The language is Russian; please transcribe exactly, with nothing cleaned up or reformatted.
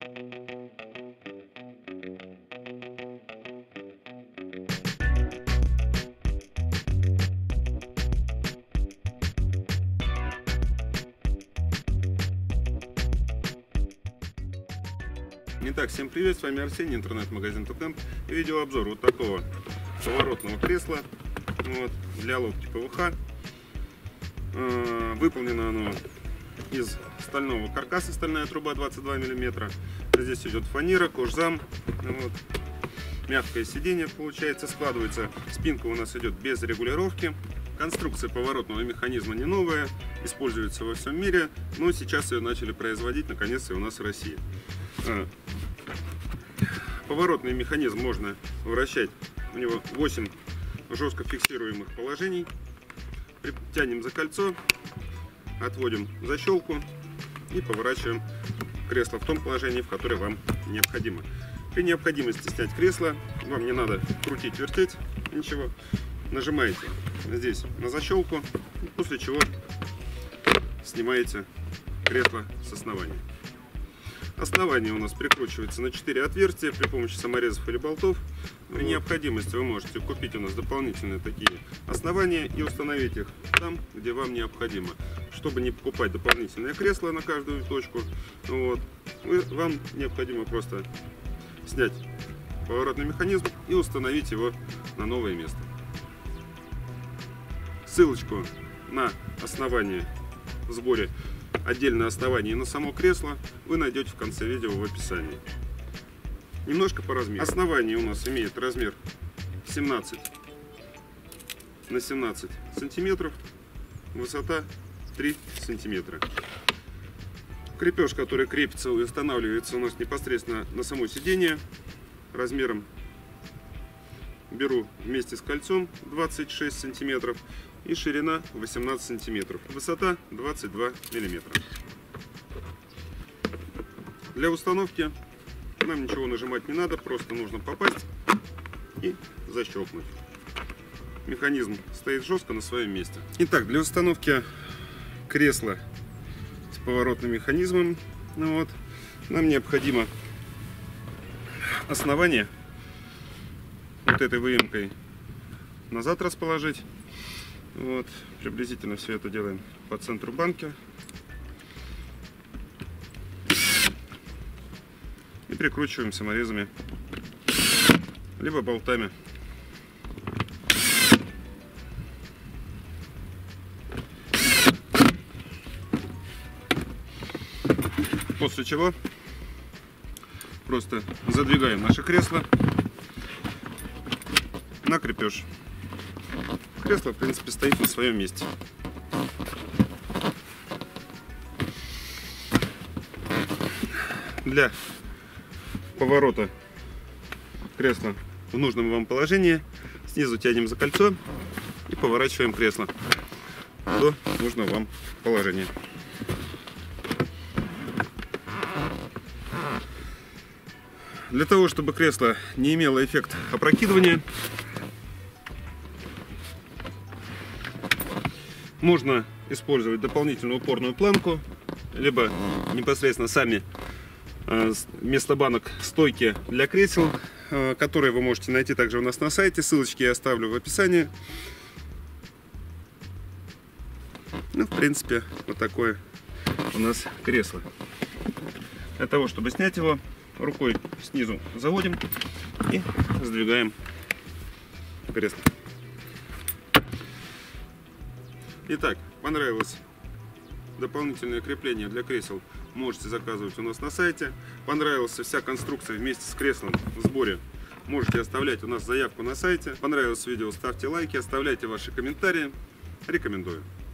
Итак, всем привет, с вами Арсений, интернет-магазин Токемп, и видеообзор вот такого поворотного кресла вот, для локти ПВХ. Выполнено оно из стального каркаса, стальная труба двадцать два миллиметра. Здесь идет фанера, кожзам, вот. Мягкое сиденье получается, складывается. Спинка у нас идет без регулировки. Конструкция поворотного механизма не новая, используется во всем мире, но сейчас ее начали производить наконец-то у нас в России. Поворотный механизм можно вращать, у него восемь жестко фиксируемых положений. Тянем за кольцо, отводим защелку и поворачиваем кресло в том положении, в которое вам необходимо. При необходимости снять кресло, вам не надо крутить, вертеть, ничего. Нажимаете здесь на защелку, после чего снимаете кресло с основания. Основание у нас прикручивается на четыре отверстия при помощи саморезов или болтов. При необходимости вы можете купить у нас дополнительные такие основания и установить их там, где вам необходимо. Чтобы не покупать дополнительное кресло на каждую точку, вот, вы, вам необходимо просто снять поворотный механизм и установить его на новое место. Ссылочку на основание в сборе, отдельное основание и на само кресло вы найдете в конце видео в описании. Немножко по размеру. Основание у нас имеет размер семнадцать на семнадцать сантиметров, высота три сантиметра. Крепеж, который крепится и устанавливается у нас непосредственно на само сиденье, размером беру вместе с кольцом двадцать шесть сантиметров и ширина восемнадцать сантиметров, высота двадцать два миллиметра. Для установки нам ничего нажимать не надо, просто нужно попасть и защелкнуть. Механизм стоит жестко на своем месте. Итак, для установки кресла с поворотным механизмом, ну вот, нам необходимо основание вот этой выемкой назад расположить. Вот, приблизительно все это делаем по центру банки. И прикручиваем саморезами, либо болтами. После чего просто задвигаем наше кресло на крепеж. Кресло, в принципе, стоит на своем месте. Для поворота кресла в нужном вам положении снизу тянем за кольцо и поворачиваем кресло до нужного вам положения. Для того, чтобы кресло не имело эффект опрокидывания, можно использовать дополнительную упорную планку, либо непосредственно сами вместо банок стойки для кресел, которые вы можете найти также у нас на сайте. Ссылочки я оставлю в описании. Ну, в принципе, вот такое у нас кресло. Для того, чтобы снять его, рукой снизу заводим и сдвигаем кресло. Итак, понравилось дополнительное крепление для кресел, можете заказывать у нас на сайте. Понравилась вся конструкция вместе с креслом в сборе, можете оставлять у нас заявку на сайте. Понравилось видео, ставьте лайки, оставляйте ваши комментарии. Рекомендую.